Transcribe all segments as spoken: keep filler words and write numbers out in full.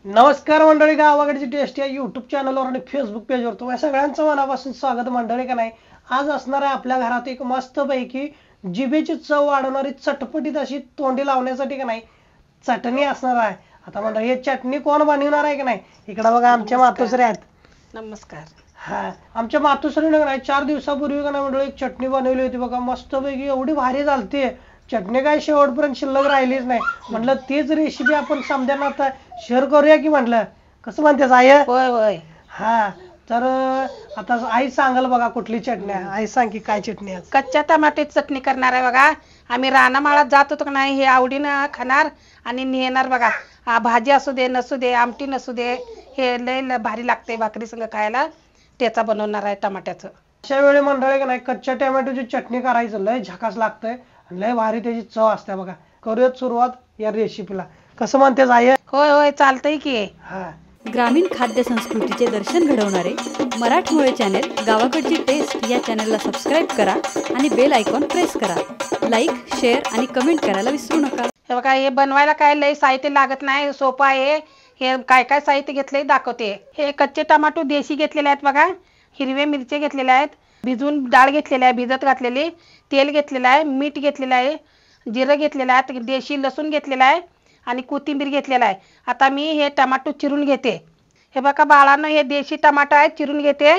नमस्कार मंडळी, गावाकडची टेस्ट या युट्यूब चॅनलवर आणि फेसबुक पेजवर तुम्हाला सगळ्यांचं मनापासून स्वागत मंडळी. का नाही, आज असणार आहे आपल्या घरात एक मस्तपैकी जिभेची चव वाढवणारी चटपटीत अशी तोंडी लावण्यासाठी का नाही चटणी असणार आहे. आता मंडळी ही चटणी कोण बनवणार आहे का नाही, इकडं बघा आमच्या मातोश्री आहेत. नमस्कार. हा, आमच्या मातोश्रीने का नाही चार दिवसापूर्वी का नाही मंडळी एक चटणी बनवली होती बघा, मस्तपैकी एवढी भारी झालती. चटणी काय शेवटपर्यंत शिल्लक राहिलीच नाही. म्हटलं तीच रेसिपी आपण समजायला आता शेअर करूया की म्हटलं. कसं म्हणतेस आई? होय होय. हा, तर आता आई सांगाल बघा कुठली चटणी आहे. आई सांग की काय चटणी आहे. कच्च्या टमाट्याची चटणी करणार आहे बघा. आम्ही रानामाळात जात होतो का नाही, हे आवडीनं खाणार आणि नेणार बघा. हा, भाजी असू दे नसू दे, आमटी नसू दे, हे लय लय भारी लागते भाकरी संग खायला. त्याचा बनवणार आहे टमाट्याचं. अशा वेळी मंडळी का नाही कच्च्या टोमॅटोची चटणी करायचं लय झकास लागतंय, लय भारी त्याची चव असते बघा. करूयात सुरुवात या रेसिपीला. कसं म्हणतेस आई? होय होय, चालतंय की. हा, ग्रामीण खाद्य संस्कृतीचे दर्शन घडवणारे मराठमोळे चॅनेल गावाकडची टेस्ट या चॅनलला सबस्क्राईब करा आणि बेल आयकॉन प्रेस करा. लाईक, शेअर आणि कमेंट करायला विसरू नका. हे बघा, हे बनवायला काय लय साहित्य लागत नाही, सोपं आहे. हे काय काय साहित्य घेतलंय दाखवते. हे कच्चे टमाटो देशी घेतलेले आहेत बघा. हिरवे मिरचे घेतलेले आहेत, भिजून डाळ घेतलेली आहे, भिजत घातलेली. तेल घेतलेलं आहे, मीठ घेतलेलं आहे, जिरं घेतलेलं आहे, देशी लसूण घेतलेला आहे आणि कोथिंबीर घेतलेला आहे. आता मी हे टमाटो चिरून घेते. हे बघा बाळांनो, हे देशी टमाटो आहे, चिरून घेते.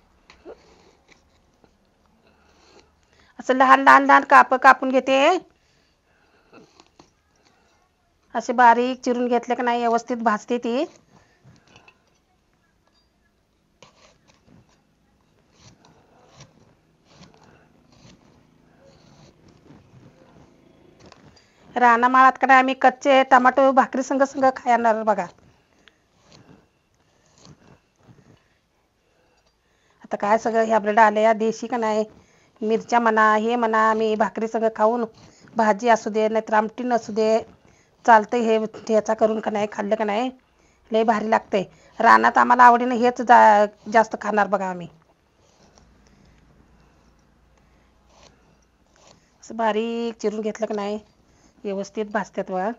असं लहान लहान लहान काप कापून घेते. असे बारीक चिरून घेतले का नाही व्यवस्थित भाजते ती. रानामाळात का नाही आम्ही कच्चे टमाटो भाकरी संग संग खाणार बघा. आता काय सगळं ह्या डाल्या देशी का नाही, मिरच्या म्हणा हे म्हणा, आम्ही भाकरी संग खाऊन भाजी असू दे नाहीतर आमटी नसू दे चालतंय. हे ठेचा करून का नाही खाल्लं का नाही लय भारी लागतंय. रानात आम्हाला आवडीनं हेच जा जास्त खाणार बघा आम्ही. असं बारीक चिरून घेतलं का नाही व्यवस्थित भाजतात बघा.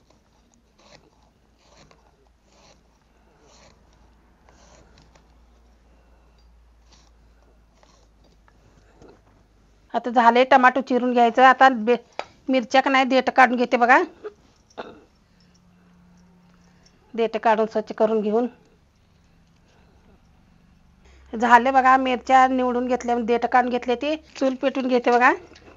आता झाले टमाटो चिरून घ्यायचं. आता बे मिरच्या का नाही देठ काढून घेते बघा. देठ काढून स्वच्छ करून घेऊन झाले बघा. मिरच्या निवडून घेतल्या, देठ काढून घेतले, ते चूल पेटून घेते बघा.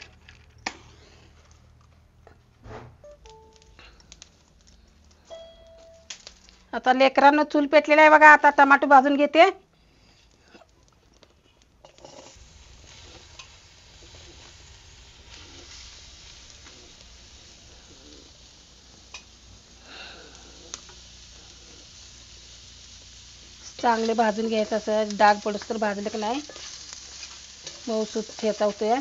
आता लेकरांना चूल पेटलेला आहे बघा. आता टमाटो भाजून घेते. चांगले भाजून घ्यायचं, असं डाग पडूस तर भाजलं की नाही मऊसूत ठेचा होतोय.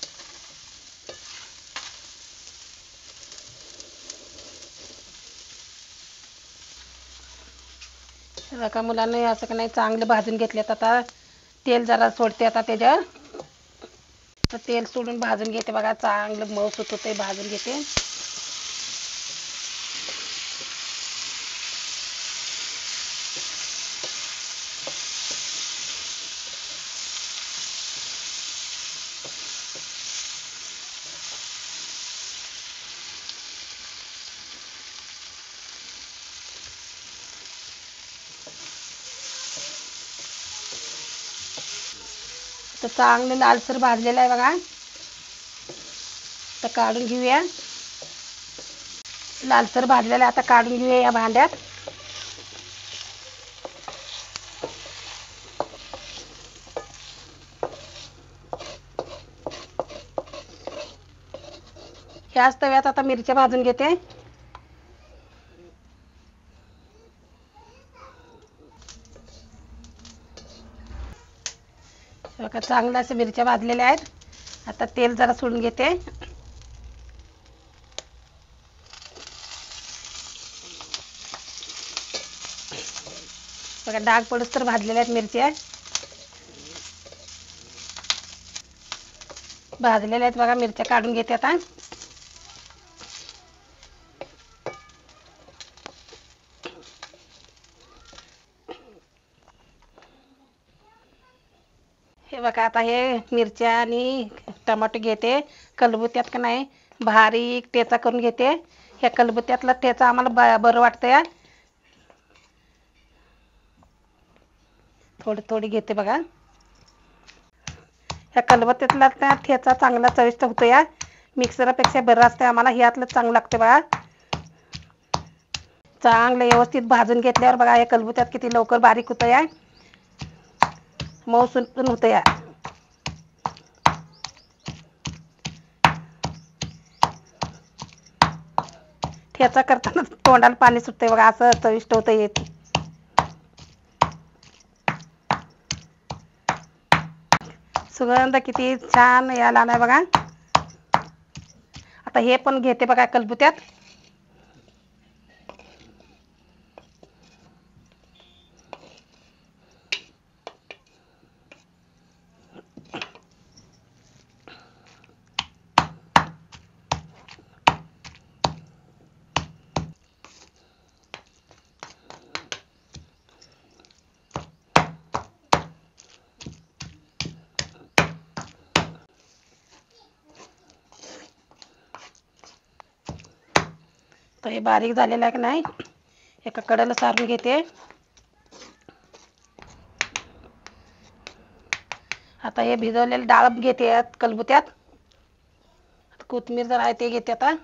बघा मुलांना असं का नाही चांगलं भाजून घेतलेत. आता तेल जरा सोडते. आता त्याच्यावर तेल सोडून भाजून घेते बघा. चांगलं मऊसूत होते, भाजून घेते. तर चांगलं लालसर भाजलेलं आहे बघा. आता काढून घेऊया. लालसर भाजलेलं आहे, आता काढून घेऊया या भांड्यात. ह्याच तव्यात आता मिरच्या भाजून घेते. बघा चांगलं असे मिरच्या भाजलेल्या आहेत. आता तेल जरा सोडून घेते. बघा डाग पडूस तर भाजलेल्या आहेत मिरच्या. भाजलेल्या आहेत बघा मिरच्या, काढून घेते आता. हे बघा आता हे मिरच्या आणि टमाटो घेते कलबुत्यात का नाही बारीक ठेचा करून घेते. ह्या कलबुत्यातला ठेचा आम्हाला ब- बरं वाटतं या. थोडी थोडी घेते बघा. ह्या कलबुत्यातला त्या ठेचा चांगला चविष्ट होतो या. मिक्सरपेक्षा बरं असतं आम्हाला ह्यातलं चांगलं लागतं बघा. चांगलं व्यवस्थित भाजून घेतल्यावर बघा या कलबुत्यात किती लवकर बारीक होतं या. मऊसूत पण होतं या. ठेचा करताना तोंडाला पाणी सुटतंय बघा असं चविष्ट होतं येत. सुगंध किती छान यायला नाही बघा. आता हे पण घेते बघा कलबुत्यात. तर हे बारीक झालेलं आहे की नाही एका कडेला सारून घेते. आता हे भिजवलेलं डाळ घेते यात कलबुत्यात. कोथिंबीर जर आहे ते घेते आता.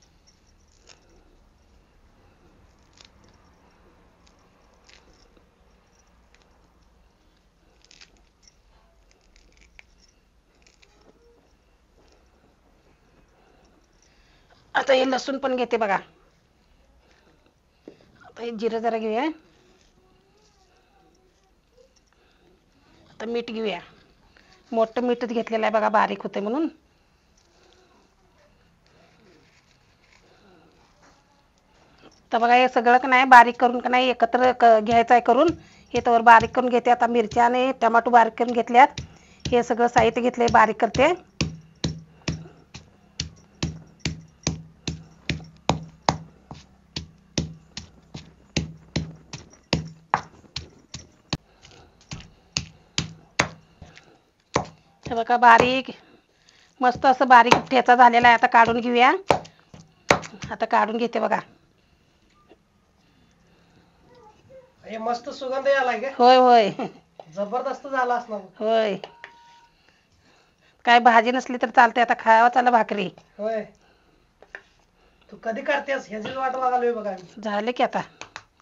आता हे लसूण पण घेते बघा. आता हे जिरं जरा घेऊया. आता मीठ घेऊया. मोठं मीठच घेतलेलं आहे बघा बारीक होते म्हणून. तर बघा हे सगळं का नाही बारीक करून का नाही एकत्र क- घ्यायचं आहे करून. हे तर बारीक करून घेते. आता मिरच्या आणि टमाटो बारीक करून घेतल्यात. हे सगळं साहित्य घेतले बारीक करते. हे बघा बारीक मस्त असं बारीक ठेचा झालेला आहे. आता काढून घेऊया. आता काढून घेते बघा. हे मस्त सुगंध यायलाय का? होय होय जबरदस्त झाला असणार. होय. काय भाजी नसली तर चालते. आता खावा चला भाकरी. होय. तू कधी करतेस ह्याचीच वाट बघालोय बघा मी. झाले की आता.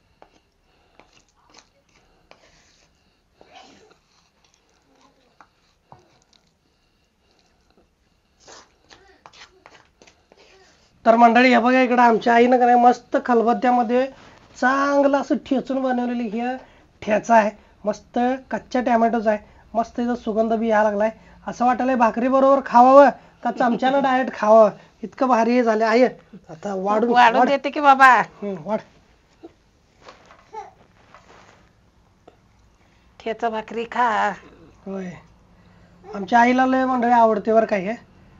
तर मंडळी हे बघा इकडं आमच्या आईनं का नाही मस्त खलबत्त्यामध्ये चांगलं असं ठेचून बनवलेली ही ठेचा आहे. मस्त कच्च्या टॅमॅटोचा आहे. मस्त त्याचा सुगंध बी यायला लागलाय. असं वाटायलंय भाकरी बरोबर खावावं का चमच्यानं डायरेक्ट खावं. इतकं भारी झालं आहे. आता वाढून वाढून वाढ. देते की बाबा. हं, वाढ. ठेचा भाकरी खा. होय. आमच्या आईला लय मंडळी आवडते बरं काय हे.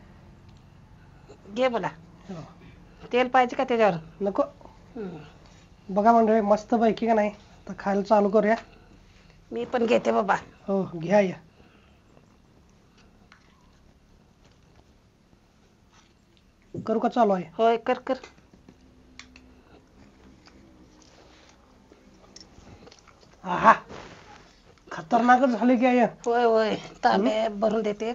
घे बोला. हो. तेल पाहिजे का त्याच्यावर? नको. हम्म. बघा मंडळी मस्त पैकी का नाही तर खायला चालू करूया. मी पण घेते बाबा. हो घ्या या. करू का चालू आहे? होय कर कर. आहा खतरनाकच झाले की आहे. होय होय तांबे भरून देते.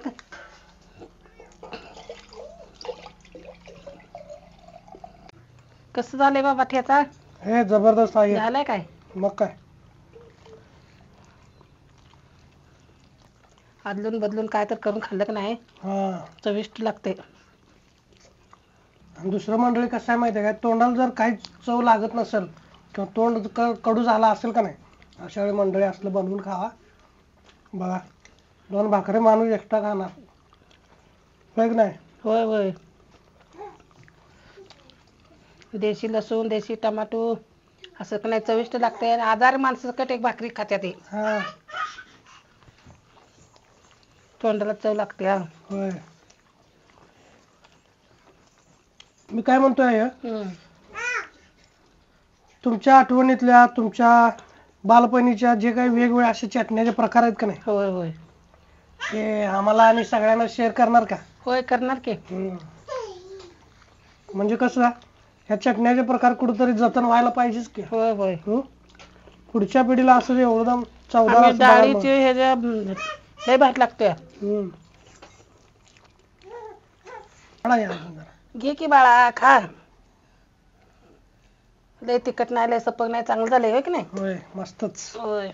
कसं झालंय बाबा ठेचा? हे जबरदस्त आहे. झालंय काय? मग काय. आदलून बदलून काय तर करून खाल्लं का नाही हा. चविष्ट लागते. आणि दुसरं मंडळी कसं आहे माहिती आहे काय, तोंडाला जर काही चव लागत नसेल किंवा तोंड क- कडू झाला असेल का नाही, अशा वेळी मंडळी असलं बनवून खावा. बघा दोन भाकरी माणूस एक्स्ट्रा खाणार होय की नाही. होय होय. देशी लसूण देशी टमाटो असं का नाही चविष्ट लागते. आजारी माणसाकट एक भाकरी खात्यात ते हा तोंडाला चव लागते. हा. होय. मी काय म्हणतोय हम्म. तुमच्या आठवणीतल्या तुमच्या बालपणीच्या जे काही वेगवेगळे असे चटण्याचे प्रकार आहेत का नाही, होय होय. हे आम्हाला आणि सगळ्यांना शेअर करणार का? होय करणार की. हम्म. म्हणजे कसं ह्या चटण्याचे प्रकार कुठेतरी जतन व्हायला पाहिजेच की. होय होय. हम्म? पुढच्या पिढीला असं एकदम चौदा आम्ही डाळीची ह्याच्या लय भात लागतोय. घे की बाळा खा. लय तिखट नाही लय सपक नाही चांगलं झालंय होय की नाही. होय मस्तच. होय.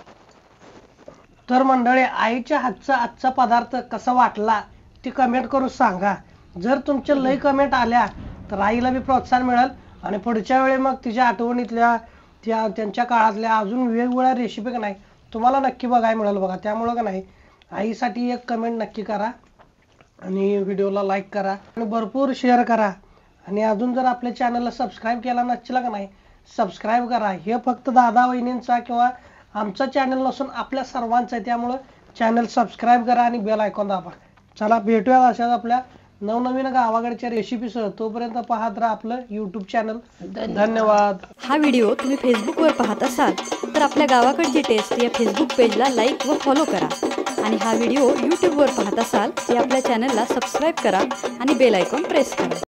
तर मंडळी आईच्या हातचा आजचा पदार्थ कसा वाटला ती कमेंट करून सांगा. जर तुमच्या लय कमेंट आल्या तर आईला बी प्रोत्साहन मिळेल आणि पुढच्या वेळी मग तिच्या आठवणीतल्या त्या त्यांच्या काळातल्या अजून वेगवेगळ्या रेसिपी का नाही तुम्हाला नक्की बघायला मिळेल बघा. त्यामुळं का नाही आईसाठी एक कमेंट नक्की करा आणि व्हिडिओला लाईक करा आणि भरपूर शेअर करा. आणि अजून जर आपल्या चॅनलला सबस्क्राईब केला नसला का नाही सबस्क्राईब करा. हे फक्त दादा वहिनींचा किंवा आमचा चॅनल नसून आपल्या सर्वांचा आहे. त्यामुळं चॅनल सबस्क्राईब करा आणि बेल आयकॉन दाबा. चला भेटूया अशाच आपल्या नवनवीन गावाकडच्या रेसिपीसह. तोपर्यंत पाहत राहा आपलं यूट्यूब चॅनल. धन्यवाद. हा व्हिडिओ तुम्ही फेसबुकवर पाहत असाल तर आपल्या गावाकडची टेस्ट या फेसबुक पेजला लाईक व फॉलो करा. आणि हा व्हिडिओ यूट्यूबवर पाहत असाल तर आपल्या चॅनलला सबस्क्राईब करा आणि बेल आयकॉन प्रेस करा.